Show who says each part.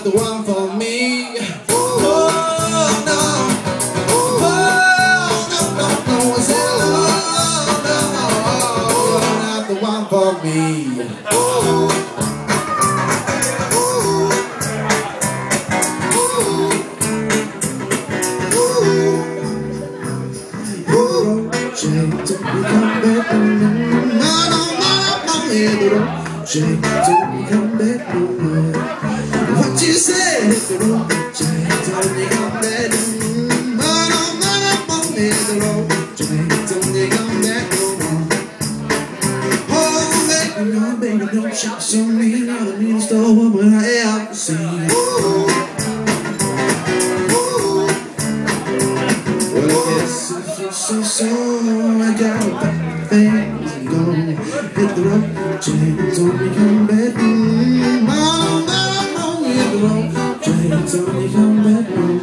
Speaker 1: the one for me. Oh no, oh no, no, no, I said oh no, you're not the one for me. Jake, don't come back no more. Jake, don't come back no more. What you say? Jake, don't come back no more. Jake, don't come back no more. Oh, baby, don't shout so mean. You're the meanest old woman I ever seen. Well, I guess it feels so. I got things going. Hit the road, Jake, don't come back. Hit the road, Jake, don't come back.